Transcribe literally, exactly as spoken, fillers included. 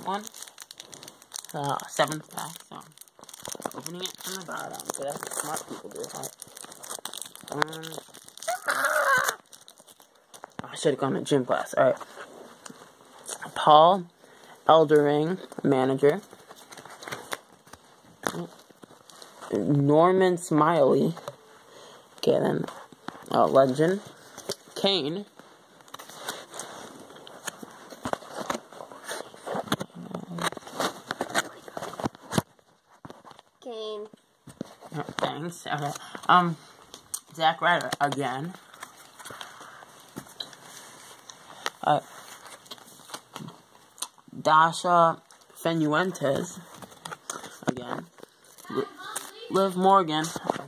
one. Uh, seventh pack, so opening it from the bottom, so that's what smart people do. Alright. Um, I should have gone to gym class. Alright. Paul Eldering, manager. Norman Smiley. Okay, then. Uh, legend. Kane. Kane. Oh, thanks. Okay. Um, Zack Ryder again. Uh, Dasha Fenuentes again. Liv Morgan.